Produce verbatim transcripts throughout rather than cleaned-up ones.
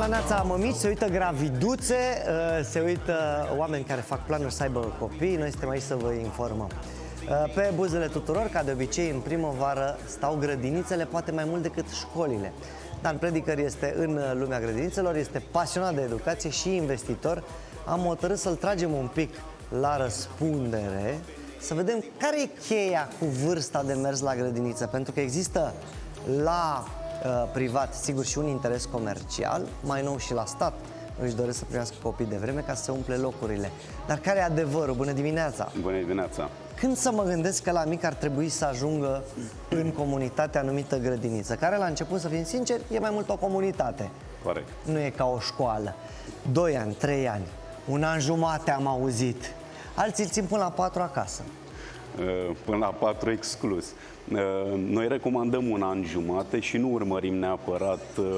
La Neața Mămici se uită graviduțe, se uită oameni care fac planuri să aibă copii. Noi suntem aici să vă informăm. Pe buzele tuturor, ca de obicei, în primăvară stau grădinițele, poate mai mult decât școlile. Dan Prediker este în lumea grădinițelor, este pasionat de educație și investitor. Am hotărât să-l tragem un pic la răspundere, să vedem care e cheia cu vârsta de mers la grădiniță, pentru că există la uh, privat, sigur, și un interes comercial, mai nou și la stat își doresc să primească copii de vreme ca să se umple locurile. Dar care e adevărul? Bună dimineața! Bună dimineața! Când să mă gândesc că la mic ar trebui să ajungă în comunitatea anumită grădiniță, care la început, să fim sinceri, e mai mult o comunitate. Corect. Nu e ca o școală. Doi ani, trei ani, un an jumate am auzit. Alții îl țin până la patru acasă. Până la patru exclus. Noi recomandăm un an jumate și nu urmărim neapărat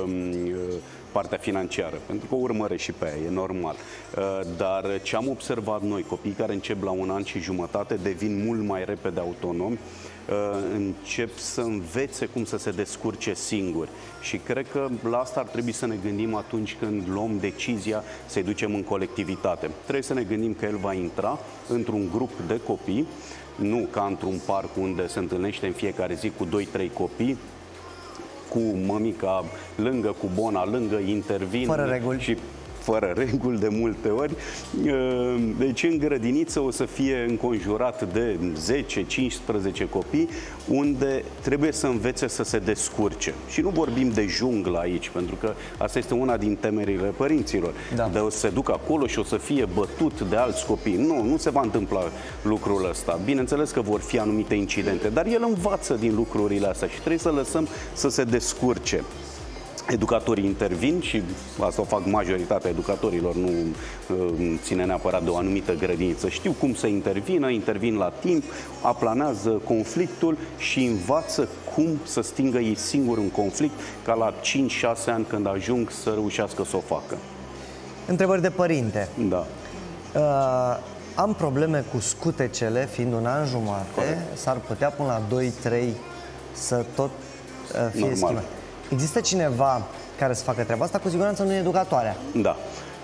partea financiară, pentru că o urmărește și pe aia, e normal. Dar ce am observat noi, copiii care încep la un an și jumătate devin mult mai repede autonomi, încep să învețe cum să se descurce singuri. Și cred că la asta ar trebui să ne gândim atunci când luăm decizia să-i ducem în colectivitate. Trebuie să ne gândim că el va intra într-un grup de copii, nu ca într-un parc unde se întâlnește în fiecare zi cu doi trei copii, cu mămica lângă, cu bona lângă, intervin fără reguli. Și fără reguli de multe ori. Deci în grădiniță o să fie înconjurat de zece cincisprezece copii, unde trebuie să învețe să se descurce. Și nu vorbim de junglă aici, pentru că asta este una din temerile părinților. Da. De o să se ducă acolo și o să fie bătut de alți copii. Nu, nu se va întâmpla lucrul ăsta. Bineînțeles că vor fi anumite incidente, dar el învață din lucrurile astea și trebuie să lăsăm să se descurce. Educatorii intervin și asta o fac majoritatea educatorilor, nu uh, ține neapărat de o anumită grădiniță. Știu cum să intervină, intervin la timp, aplanează conflictul și învață cum să stingă ei singuri un conflict, ca la cinci șase ani când ajung să reușească să o facă. Întrebări de părinte. Da. Uh, am probleme cu scutecele, fiind un an jumate, s-ar putea până la doi trei să tot uh, fie schimbat. Există cineva care să facă treaba asta? Cu siguranță nu e educatoarea. Da.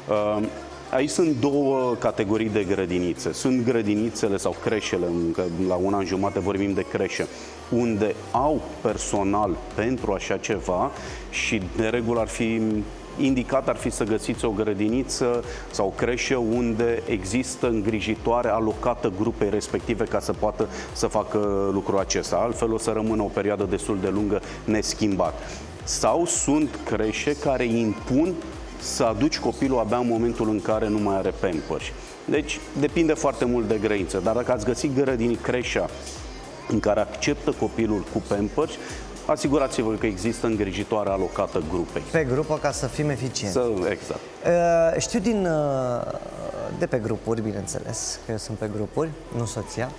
Aici sunt două categorii de grădinițe. Sunt grădinițele sau creșele, că la un an jumate vorbim de creșe, unde au personal pentru așa ceva și de regulă ar fi indicat ar fi să găsiți o grădiniță sau o creșă unde există îngrijitoare alocată grupei respective ca să poată să facă lucrul acesta. Altfel o să rămână o perioadă destul de lungă neschimbat. Sau sunt creșe care impun să aduci copilul abia în momentul în care nu mai are Pampers. Deci depinde foarte mult de grădiniță. Dar dacă ați găsit grădini, creșa în care acceptă copilul cu Pampers, asigurați-vă că există îngrijitoare alocată grupei. Pe grupă, ca să fim eficienți. Să, exact. Uh, știu din, uh, de pe grupuri, bineînțeles, că eu sunt pe grupuri, nu soția,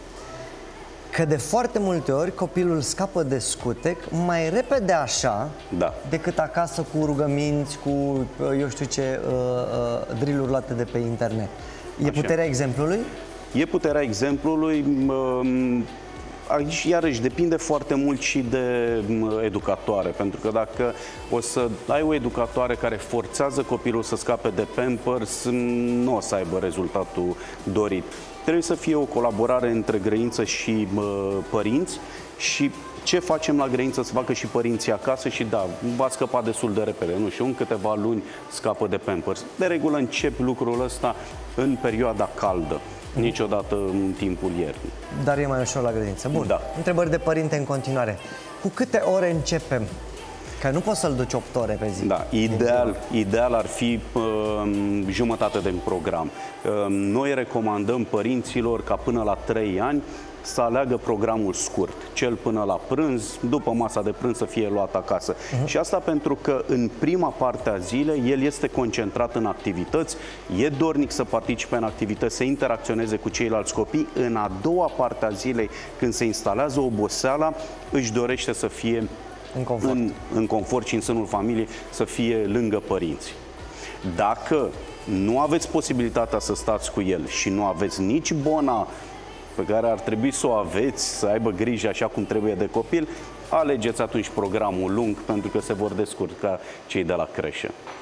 că de foarte multe ori copilul scapă de scutec mai repede așa, da, decât acasă cu rugăminți, cu eu știu ce uh, uh, drill-uri luate de pe internet. E așa. Puterea exemplului? E puterea exemplului. Uh, Aici, iarăși, depinde foarte mult și de educatoare, pentru că dacă o să ai o educatoare care forțează copilul să scape de Pampers, nu o să aibă rezultatul dorit. Trebuie să fie o colaborare între grădiniță și uh, părinți și ce facem la grădiniță să facă și părinții acasă și da, va scăpa destul de repede, nu știu, în câteva luni scapă de Pampers. De regulă încep lucrul ăsta în perioada caldă. Niciodată în timpul iernii. Dar e mai ușor la grădiniță. Bun. Da. Întrebări de părinte în continuare. Cu câte ore începem? Că nu poți să-l duci opt ore pe zi. Da, ideal, ideal ar fi uh, jumătate de program. Uh, noi recomandăm părinților ca până la trei ani să aleagă programul scurt, cel până la prânz, după masa de prânz să fie luat acasă. Uh-huh. Și asta pentru că în prima parte a zilei el este concentrat în activități, e dornic să participe în activități, să interacționeze cu ceilalți copii. În a doua parte a zilei, când se instalează oboseala, își dorește să fie în confort, în, în confort și în sânul familiei, să fie lângă părinți. Dacă nu aveți posibilitatea să stați cu el și nu aveți nici bona pe care ar trebui să o aveți, să aibă grijă așa cum trebuie de copil, alegeți atunci programul lung, pentru că se vor descurca cei de la creșă.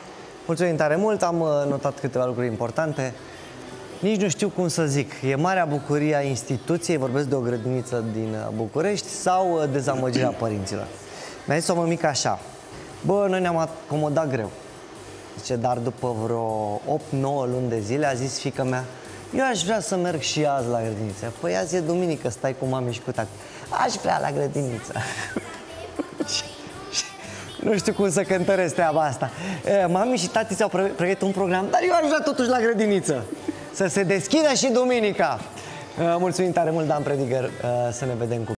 Mulțumim tare mult, am notat câteva lucruri importante. Nici nu știu cum să zic. E marea bucurie a instituției, vorbesc de o grădiniță din București, sau dezamăgirea părinților? Mi-a zis o mămică așa: bă, noi ne-am acomodat greu. Zice, dar după vreo opt nouă luni de zile a zis fiica mea: eu aș vrea să merg și azi la grădiniță. Păi azi e duminică, stai cu mami și cu tati. Aș vrea la grădiniță. Nu știu cum să cântăresc treaba asta. E, mami și tati ți-au pregătit un program, dar eu aș vrea totuși la grădiniță. Să se deschidă și duminica. E, mulțumim tare mult, Dan Prediger. E, să ne vedem cu